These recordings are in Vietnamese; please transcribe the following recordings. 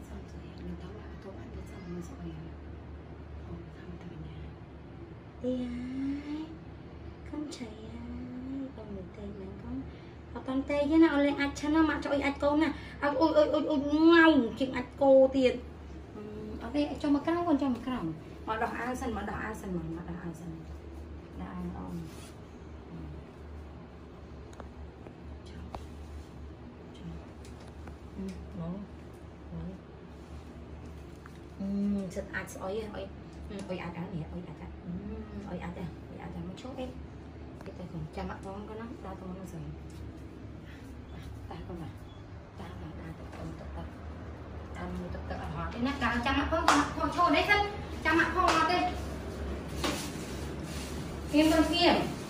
xong rồi mình tóm lại câu bạn biết xong mình rồi thăm thằng nhà đi ai không chạy ai con người tây mình con học con tây chứ nào lên ạch cho nó mà cho ạch cô nè ôi ngao chuyện ạch cô tiền ok cho mà cáo con cho mà cáo mà đỏ ăn sân mà đỏ ăn sân mà đỏ ăn sân đỏ ăn ông rất ăn ôi ôi ăn này ôi ăn một chút em cái tay còn cha mặt con có nó ta con nó rồi ta con là ta tự họ cái nát cả cha mặt con cho đấy thân cha mặt con nó đây phim con phim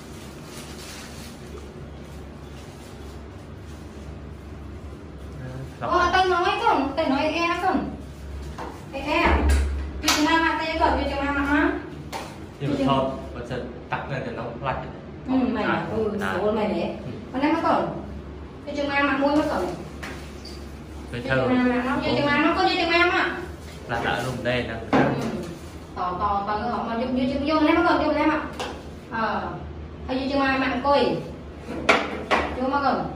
tay nói e con e vì chúng ta tay còn vì chúng ta mà nhưng mà thôi mình sẽ tặng lên thì nó lạnh mày số mày đấy còn em nó còn vì chúng ta mà môi nó còn với vì thơ chúng ta nó có như chúng em à là đã dùng đây nè tò cái họ mà dùng vô nó còn dùng em ạ hay như chúng ta mạng coi chúng mà còn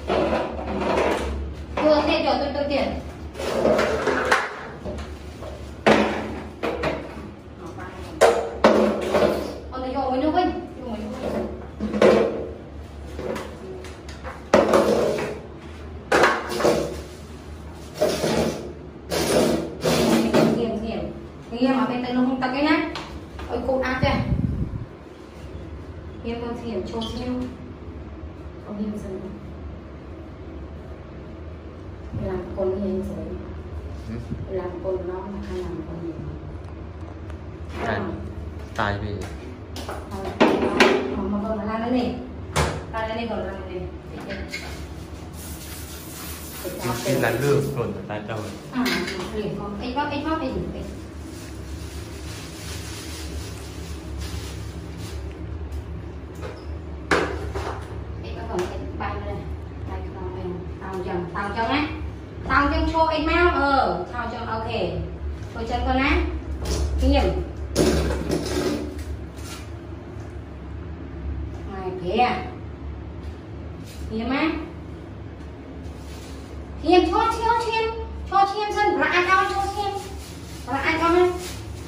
vừa tiền rồi tôi tiền còn thì vô với nước vinh nghiêm mà bên tay nó không tắc cái nhá ôi cột ác kìa nghiêm con thiền trôi theo không nghiêm dần làm con nghiêm rồi làm con nó mà hay làm con gì tài vì mà con làm cái này còn làm cái này cái là lương rồi tại đâu liền con ít bóp cái gì tao chân á tao chân cho em máu tao chân ok tôi chân con á kinh nghiệm này kìa kinh á kinh nghiệm cho chiêm sân là ai cao cho chiêm là ai cao á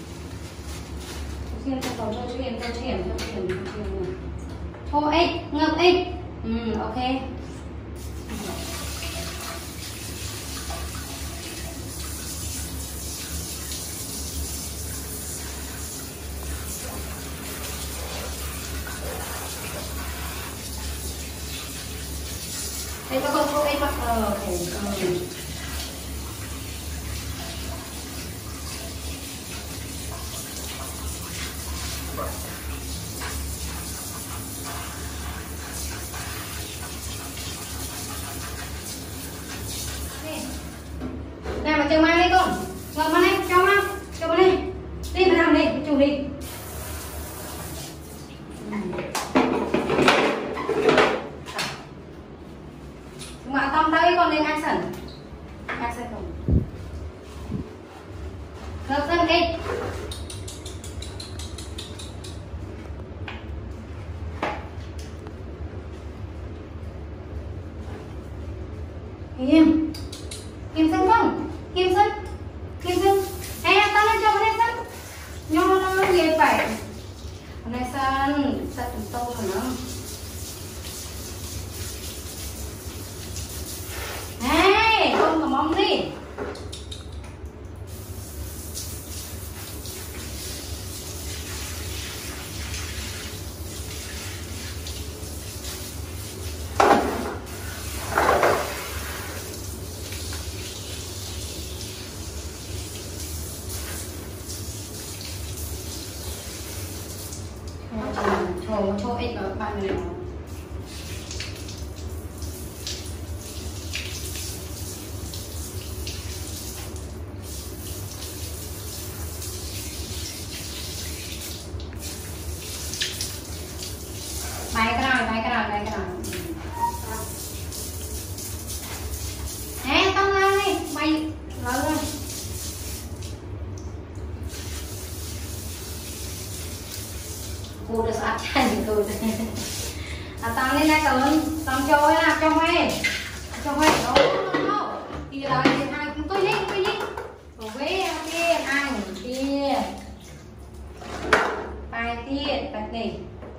chiêm cho chiêm cho ít ngập ít ok đây có con ấy mà nè mà chờ mai đi con ngồi mà này cho mà này đi mà làm đi chủ đi mà tông đây con lên action không ngược thân đi kim sân không kim sân tao lên cho con sân nho nó gì phải con này sân tô rồi nó hey con mà mong đi cho ít ở bạn này bài cái nào nè tao ra đi bay lớn rồi áp chai thì tôi tăng lên đây cậu tăng trôi là trong hay đâu thì là ai cũng tôi đi với kia ai kia bài tiết bạch này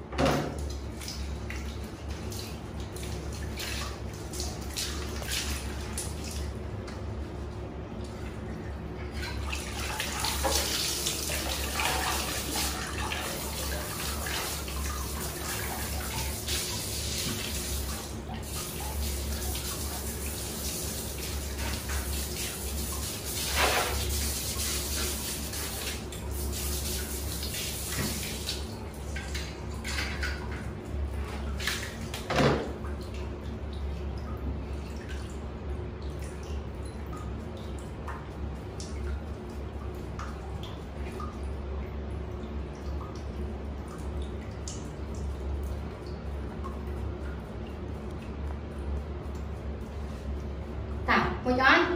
cô cho anh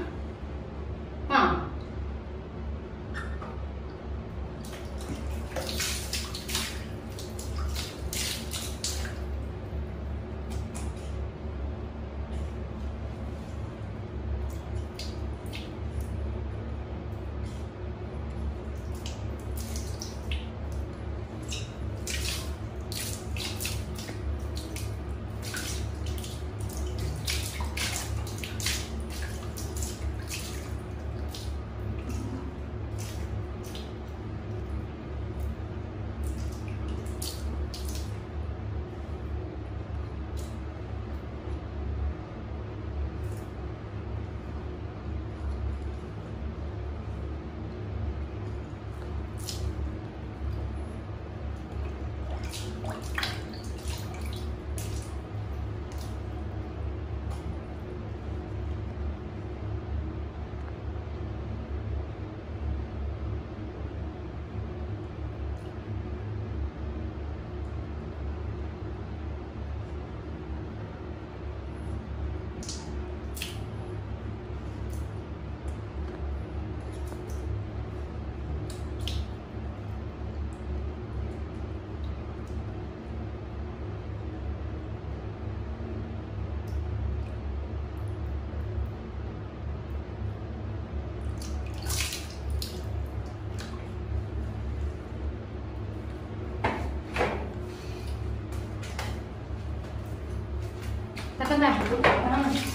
ta cân này